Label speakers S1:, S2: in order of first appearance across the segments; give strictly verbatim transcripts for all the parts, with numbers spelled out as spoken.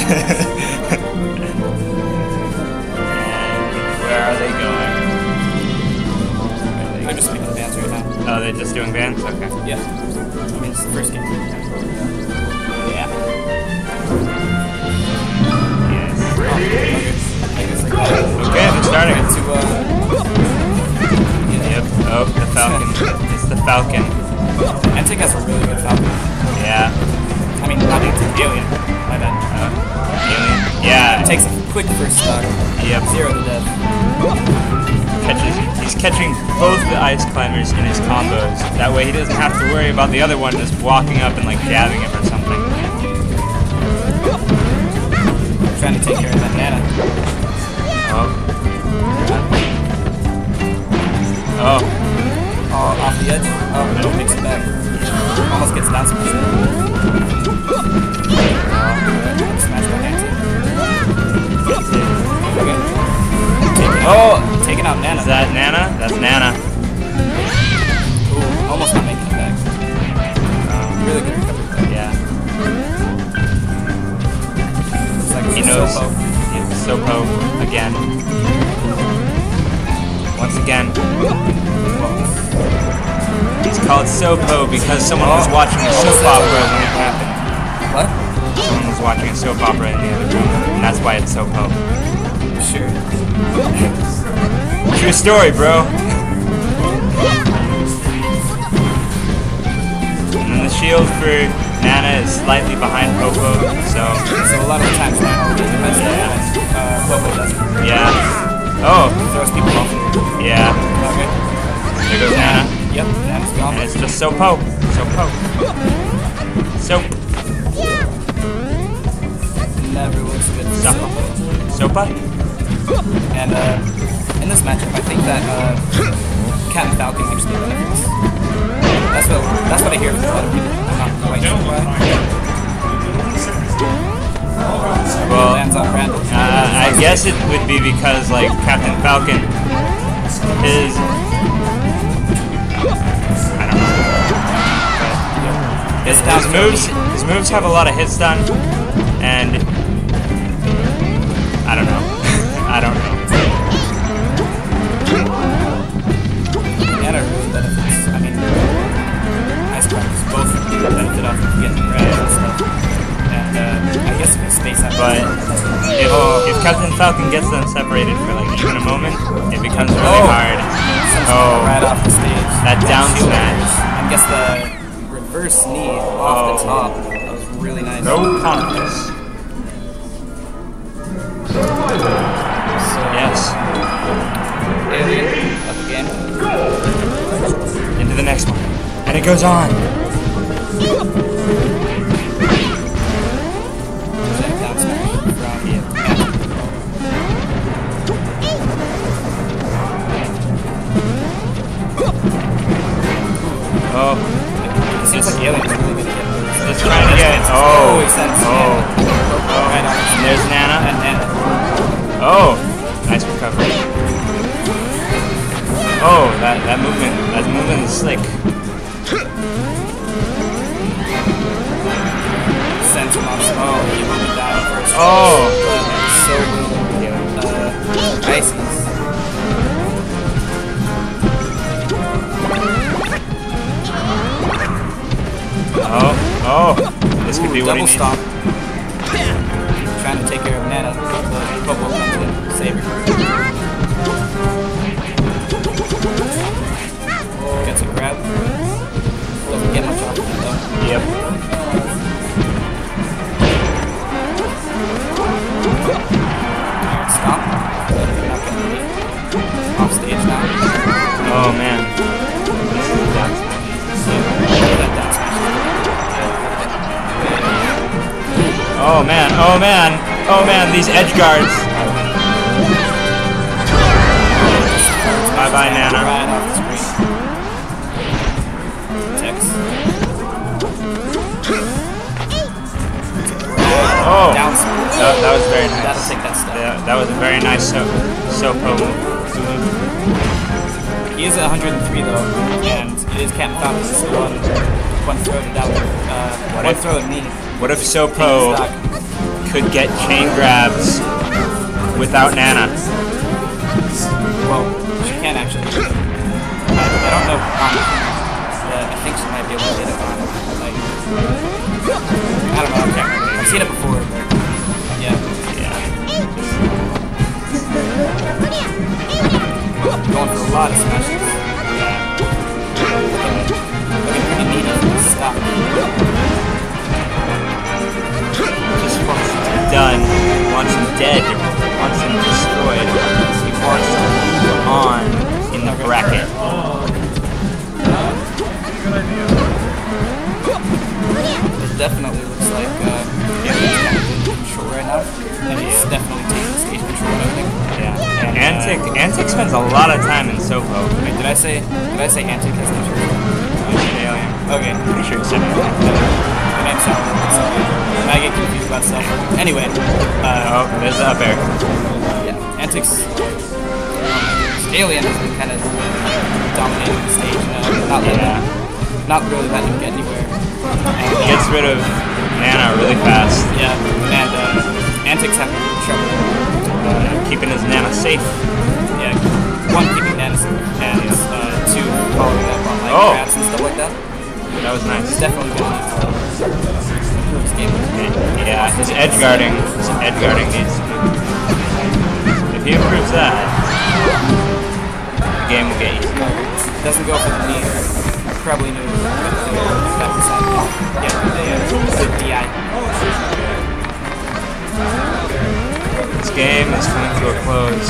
S1: Where are they going?
S2: They're just making bands right now.
S1: Oh, they're just doing bands? Okay.
S2: Yeah. I mean, it's the first game. Yeah.
S1: Yes.
S2: Oh,
S1: Okay, they're starting.
S2: to, uh,
S1: Yep. Oh, the Falcon. It's the Falcon.
S2: Antic has a really good Falcon.
S1: Yeah.
S2: I mean, not Antic, Alien. My bad.
S1: Uh, alien. Yeah.
S2: It takes a quick first stock.
S1: Yep.
S2: Zero to death.
S1: Catches. He's catching both the ice climbers in his combos. That way he doesn't have to worry about the other one just walking up and like jabbing him or something.
S2: Trying to take care of that Nana.
S1: Oh. Oh.
S2: Oh, off the edge. Oh, no, takes it back. Almost gets down some percent. Smash by Antic. Okay. Oh, taking out Nana.
S1: Is that Nana? That's Nana.
S2: Ooh, almost not making it back. Really good recovery.
S1: Yeah.
S2: Looks like
S1: He
S2: it's
S1: knows.
S2: Sopo.
S1: It's Sopo again. Once again. He's called Sopo because someone was watching a soap opera when it happened.
S2: What?
S1: Someone was watching a soap opera in the other room, and that's why it's Sopo.
S2: Sure.
S1: True story, bro. And then the shield for Nana is slightly behind Popo, so...
S2: So a lot of the times Nana will be the best at uh, Popo doesn't.
S1: Yeah. Oh.
S2: Throws people off.
S1: Yeah.
S2: Okay.
S1: There goes Nana.
S2: Yep, Nana's gone.
S1: And it's just Sopo. Sopo. Soap.
S2: Never looks good.
S1: Sopa. Sopa?
S2: And uh, in this matchup, I think that uh, Cat and Falcon actually benefits. That's what that's what I hear from a lot of people. I'm not quite sure why.
S1: Well,
S2: Lands on Randall.
S1: uh, I guess it would be because, like, Captain Falcon, his... I don't know. His, his moves, his moves have a lot of hit stun, and... I don't know. I don't know.
S2: Nana really benefits. I mean, Ice Climbers both benefit off of getting red and stuff. And uh, I guess if it's space out.
S1: But if, if Captain Falcon gets them separated for like even a moment, it becomes really
S2: Oh.
S1: hard.
S2: Oh, right off the stage.
S1: That down smash.
S2: I guess the reverse knee off the top. That was really nice.
S1: No confidence. Yes.
S2: Alien up again.
S1: Into the next one. And it goes on.
S2: Then down smash from yeah.
S1: Oh.
S2: It seems like Alien's really good at it.
S1: Just trying to get. Oh.
S2: Oh, he sends
S1: Oh.
S2: Nana. Right on.
S1: And there's Nana.
S2: And Nana.
S1: Oh. Nice recovery. Oh, that, that movement. That movement is slick.
S2: Sends him off. Oh, he really died first.
S1: Oh.
S2: So good. Uh, Ices.
S1: Oh. Oh. This could be what he
S2: Double
S1: needs.
S2: stop. Trying to take care of Nana. Popo comes in. Save her. Gets a grab. Doesn't get much off of it though.
S1: Yep.
S2: Stop. Not gonna be off stage now.
S1: Oh man. This is a down smash.
S2: That down smash.
S1: Oh man, oh man, oh man, these edge guards. Bye bye, Nana.
S2: Right off the screen. Tex.
S1: Oh,
S2: Down smash.
S1: that, that was very nice.
S2: That'll take that step.
S1: Yeah, that was a very nice so Sopo move.
S2: He is at one hundred three though, and it is Captain Falcon's one, one throw to down, uh, one
S1: if-
S2: throw to knee.
S1: What if Sopo could get chain grabs without Nana.
S2: Well, she can actually. I, I don't know. Um, but I think she might be able to get it on. Like, I don't know. I can't remember. I've seen it before, but yeah.
S1: Yeah.
S2: Going for a lot of smashes.
S1: Yeah.
S2: Looking pretty needy from the stop.
S1: Just wants him done. Wants him dead. Wants him destroyed. He wants to move on in the bracket.
S2: It definitely looks like uh, Alien's kind of in control right now, and he's definitely taking the stage control and everything.
S1: Yeah. And Antic, Antic spends a lot of time in Sofo.
S2: Wait, did I say did I say Antic has control?
S1: Alien.
S2: Okay,
S1: Pretty sure you said Alien.
S2: the name's Salvo. I get confused about Salvo. Anyway, uh,
S1: Oh, there's the up air.
S2: yeah, Antic's Alien has been kind of dominating the stage, uh, not letting,
S1: Yeah.
S2: not really letting him get anywhere.
S1: He gets rid of Nana really fast.
S2: Yeah, and uh, Antic's having trouble.
S1: Uh, keeping his Nana safe.
S2: Yeah, one keeping Nana safe, and uh, two following up on like
S1: Oh.
S2: grabs and stuff like that.
S1: That was nice.
S2: It's definitely going to improve his game.
S1: Yeah, his edge guarding, his edge guarding needs to be. If he improves that, the game will get easy.
S2: Doesn't go for the knee. Probably knew that was happening. Yeah, the, uh, the D I.
S1: This game is coming to a close.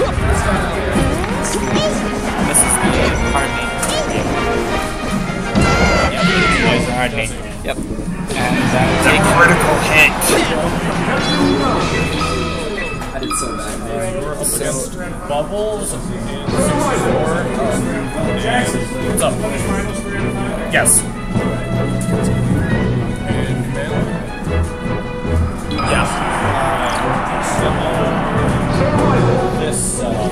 S2: This is the hard knee.
S1: There's the hard knee.
S2: Yep. And uh,
S1: The
S2: take
S1: critical hit.
S3: I did so bad, man.
S2: So,
S4: Bubbles in sixty-four. What's up? Yes. Yeah. This, uh,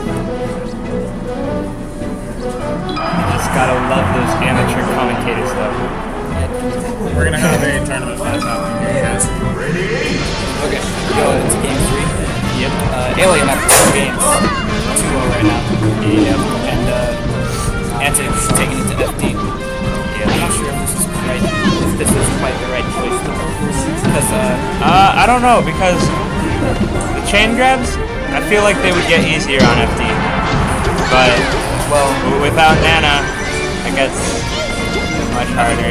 S1: Just gotta love those amateur commentators, though.
S4: we're gonna have a tournament match happening here, guys.
S2: okay, go into game three.
S1: Yep.
S2: Uh, Alien after two games. two oh right now.
S1: Yep.
S2: And uh, Antic's taking it to F D. I'm not sure if this is right, if this is quite the right choice though. Because, uh,
S1: Uh, I don't know, because the chain grabs, I feel like they would get easier on F D. But,
S2: well,
S1: w- without Nana, it gets much harder.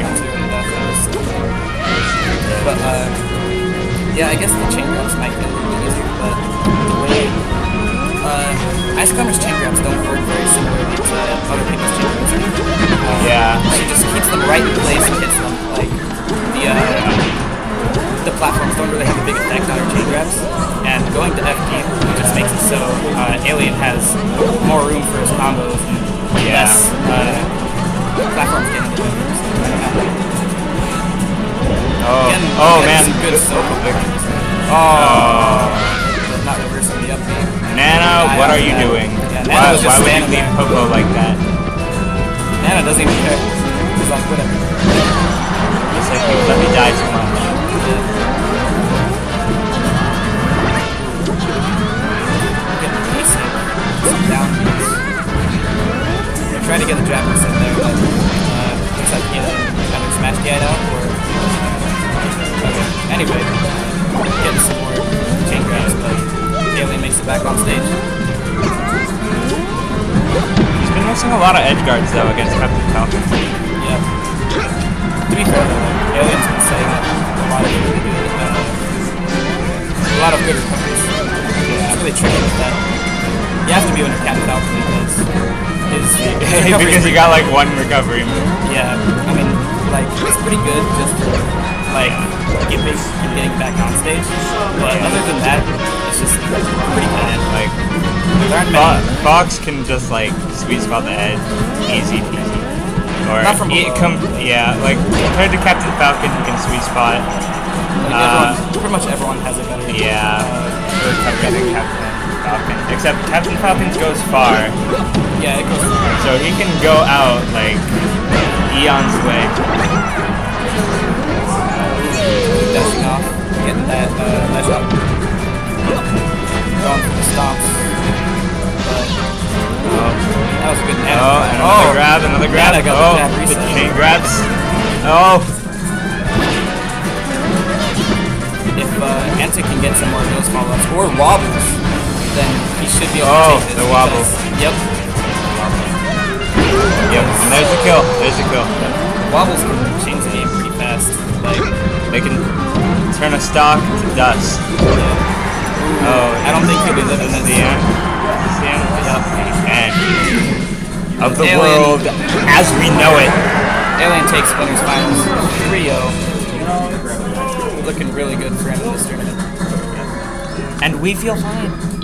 S2: But, uh, yeah, I guess the chain grabs might get a little bit easier, but the way, uh, Ice Climber's chain grabs don't work very similarly to other people's chain grabs. Uh,
S1: Yeah.
S2: She just keeps them right in place and hits them. Like, the, uh, the platforms don't really have a big effect on her chain grabs, and going to F D just makes it so uh, Alien has more room for his combos and
S1: Yeah.
S2: less uh, platforms getting to him.
S1: Oh,
S2: Again,
S1: oh
S2: again,
S1: man.
S2: some good solo victories.
S1: Oh.
S2: But not reversing the up B.
S1: Nana, what are you doing?
S2: Yeah, Nana
S1: Why,
S2: was just
S1: why would you
S2: standing
S1: leave
S2: there.
S1: Popo like that?
S2: Nana doesn't even care. He's like, whatever.
S1: It's like, you let me die too much.
S2: Getting the piece in. Some down piece. I'm trying to get the jab set there, but uh, looks like he either smashed the out or. Okay. Anyway, getting some more chain grabs, but Alien makes it back on stage.
S1: He's been missing a lot of edge guards though against Captain Falcon.
S2: Yeah. To be fair though, Alien's been setting up a lot of really good, uh, a lot of good recoveries. Yeah. It's really tricky with that. You have to be under Captain Falcon because his
S1: Because he got like one recovery move.
S2: yeah, I mean, like it's pretty good just for like skipping and getting back on stage. But other than that, it's just pretty bad.
S1: Like,
S2: There aren't
S1: Fo-
S2: many.
S1: Fox can just like sweet spot the edge, easy peasy. Or
S2: Not from
S1: he-
S2: below.
S1: com- yeah, like compared to Captain Falcon, he can sweet spot.
S2: Like,
S1: Uh,
S2: everyone, pretty much everyone has a better.
S1: Yeah,
S2: Uh,
S1: recovery than Captain Falcon. Except Captain Falcon's goes far,
S2: yeah, it goes.
S1: so he can go out like eons away.
S2: Dashing off, getting that uh, that pass up. Going for the stomps. But that was a good nano.
S1: Oh, and another grab, another grab.
S2: Nana got
S1: oh,
S2: the jab
S1: the
S2: reset.
S1: chain grabs. Oh,
S2: If uh, Anta can get some more of those follow-ups or wobbles, then he should be able
S1: Oh,
S2: to take this.
S1: the wobble.
S2: because- Yep.
S1: yep. And there's the kill. There's the kill.
S2: Wobbles can change the game pretty fast. Like,
S1: They can turn a stock to dust.
S2: yeah.
S1: Oh,
S2: I don't think he'll be living
S1: this is
S2: this.
S1: the end. This is the end. And of the
S2: Alien.
S1: world as we know it.
S2: Alien takes winners finals three oh. Looking really good for him in this tournament.
S1: And we feel fine.